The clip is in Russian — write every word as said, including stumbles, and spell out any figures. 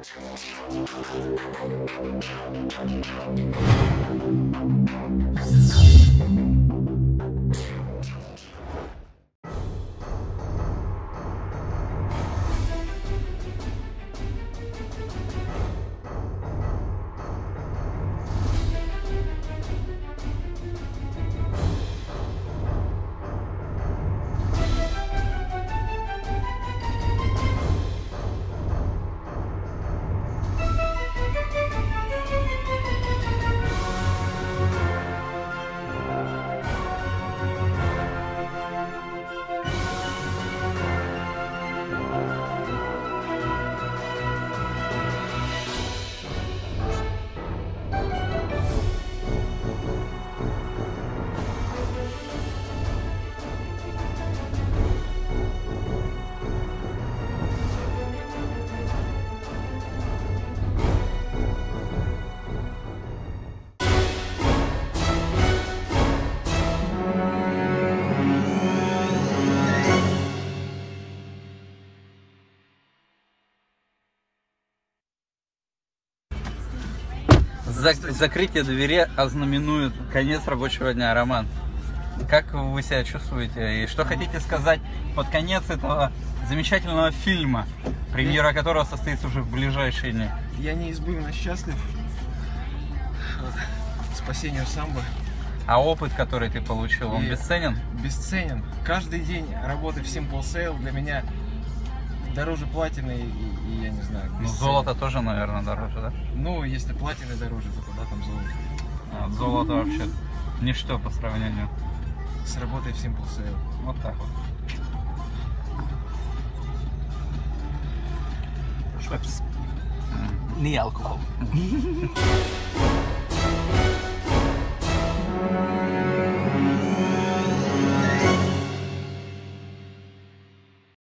Закрытие двери ознаменует конец рабочего дня. Роман, как вы себя чувствуете и что хотите сказать под конец этого замечательного фильма, премьера которого состоится уже в ближайшие дни? Я неизбывно счастлив спасению самбо. А опыт, который ты получил, он и бесценен? Бесценен. Каждый день работы в Simple Sail для меня дороже платины и, и я не знаю. Ну, золото тоже, наверное, дороже, да? Ну, если платины дороже, то куда там золото? А, золото вообще ничто по сравнению с работой в Simple Sail. Вот так вот. Швепс. Не алкоголь.